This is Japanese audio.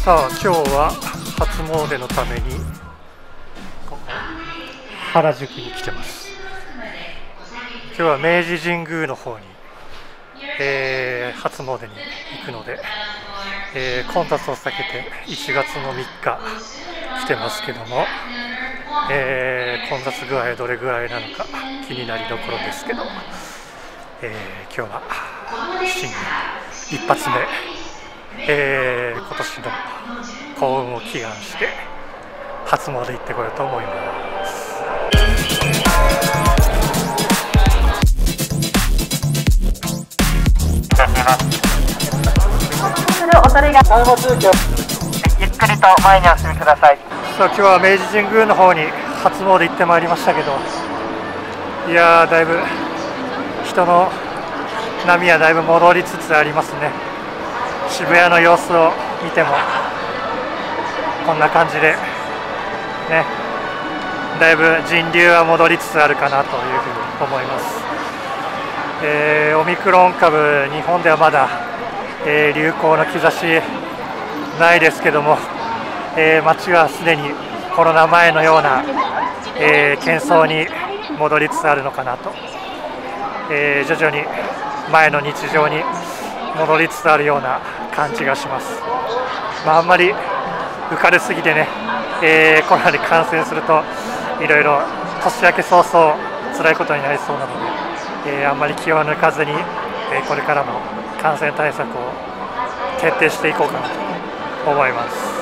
さあ今日は初詣のために原宿に来てます。今日は明治神宮の方に、初詣に行くので、混雑を避けて1月の3日来てますけども、混雑具合どれぐらいなのか気になりどころですけど、今日は新年一発目、今年の幸運を祈願して初詣行ってこようと思います。 ゆっくりと前にお進みください。 さあ今日は明治神宮の方に初詣行ってまいりましたけど、いやーだいぶ人の波はだいぶ戻りつつありますね。渋谷の様子を見てもこんな感じでね、だいぶ人流は戻りつつあるかなというふうに思います。オミクロン株、日本ではまだ、流行の兆しないですけども、街はすでにコロナ前のような、喧騒に戻りつつあるのかなと、徐々に前の日常に戻りつつあるような感じがします。あんまり浮かれすぎてね、コロナに感染するといろいろ年明け早々辛いことになりそうなので、あんまり気を抜かずに、これからも感染対策を徹底していこうかなと思います。